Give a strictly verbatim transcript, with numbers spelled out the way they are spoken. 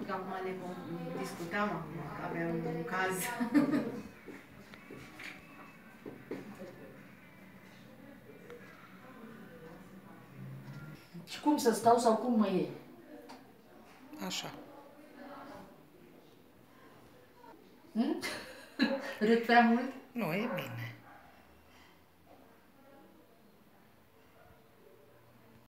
că acum le discutam, acum că aveam un caz. Și cum să stau sau cum mă e? Așa. Hm? Râd prea mult? Nu, e bine.